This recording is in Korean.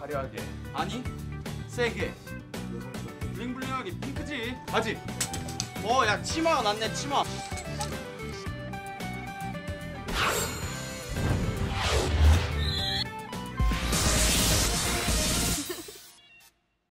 화려하게. 아니 세게. 블링블링하게 핑크지. 바지. 야 치마가 낫네 치마.